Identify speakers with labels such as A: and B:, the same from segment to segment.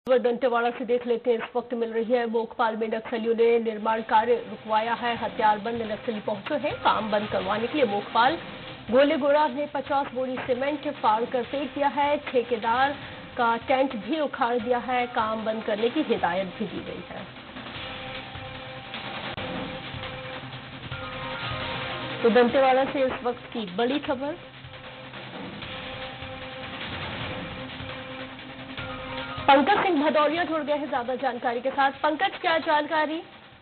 A: दंतेवाड़ा से देख लेते हैं। इस वक्त मिल रही है मोकपाल में नक्सलियों ने निर्माण कार्य रुकवाया है। हथियारबंद नक्सली पहुंचे हैं काम बंद करवाने के लिए। मोकपाल गोलेगोड़ा ने 50 बोरी सीमेंट फाड़ कर फेंक दिया है। ठेकेदार का टेंट भी उखाड़ दिया है। काम बंद करने की हिदायत भी दी गई है। तो दंतेवाड़ा से इस वक्त की बड़ी खबर। पंकज सिंह भदौरिया जुड़ गए हैं ज्यादा जानकारी के साथ। पंकज, क्या जानकारी?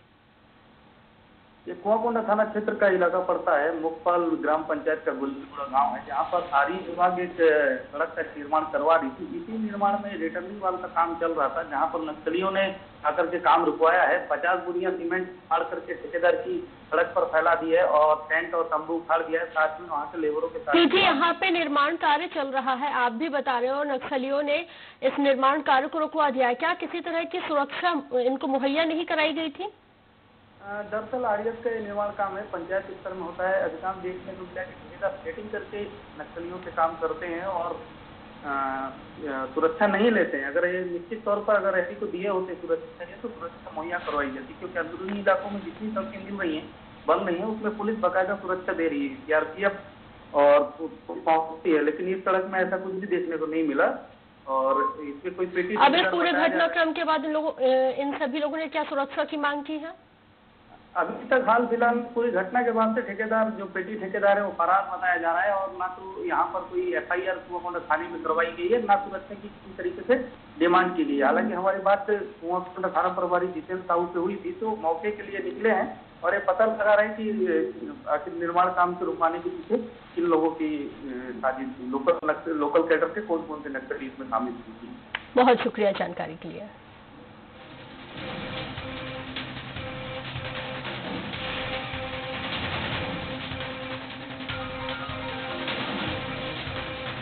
B: ये कुआकोंडा थाना क्षेत्र का इलाका पड़ता है। मोकपाल ग्राम पंचायत का गोलेगोड़ा गांव है, जहां पर आरी विभाग एक सड़क का निर्माण करवा रही थी। इसी निर्माण में रिटर्निंग वाल का काम चल रहा था, जहां पर नक्सलियों ने आकर के काम रुकवाया है। 50 बोरियां सीमेंट फाड़ करके ठेकेदार की सड़क पर फैला दी है और टेंट और तंबू उखाड़ दिया है। साथ में वहाँ के लेबरों के साथ
A: यहाँ पे निर्माण कार्य चल रहा है, आप भी बता रहे हो नक्सलियों ने इस निर्माण कार्य को रुकवा दिया है। क्या किसी तरह की सुरक्षा इनको मुहैया नहीं कराई गई थी?
B: दरअसल आरडीएफ का निर्माण काम है, पंचायत स्तर में होता है। अधिकांश देखने को मिला कि ठेकेदार सेटिंग करके नक्सलियों से काम करते हैं और सुरक्षा नहीं लेते हैं। अगर ये निश्चित तौर पर अगर ऐसी को दिए होते सुरक्षा चाहिए तो सुरक्षा मुहैया करवाई जाती, क्योंकि अंदरूनी इलाकों में जितनी सड़कें मिल रही हैं बन रही है, उसमें पुलिस बाकायदा सुरक्षा दे रही है, सीआरपीएफ और पहुंचती है। लेकिन इस सड़क में ऐसा कुछ भी देखने को नहीं मिला और इसमें कोई पेटी।
A: अब इस पूरे घटनाक्रम के बाद इन सभी लोगों ने क्या सुरक्षा की मांग की है?
B: अभी तक हाल फिलहाल पूरी घटना के बाद से ठेकेदार जो पेटी ठेकेदार है वो फरार बताया जा रहा है और ना तो यहाँ पर कोई एफआईआर कुआकोंडा थाने में करवाई गई है, ना सुरक्षा की किसी तरीके से डिमांड की गई है। हालांकि हमारी बात कुआकोंडा थाना प्रभारी जितेंद्र साहू से हुई थी, तो मौके के लिए निकले हैं और ये पता लगा रहे हैं कि आखिर निर्माण काम से रुकवाने के पीछे किन लोगों की साजिश थी, लोकल कैडर के कौन कौन से नक्सली इसमें शामिल थी।
A: बहुत शुक्रिया जानकारी के लिए।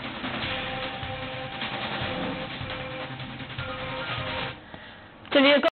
A: चलिए।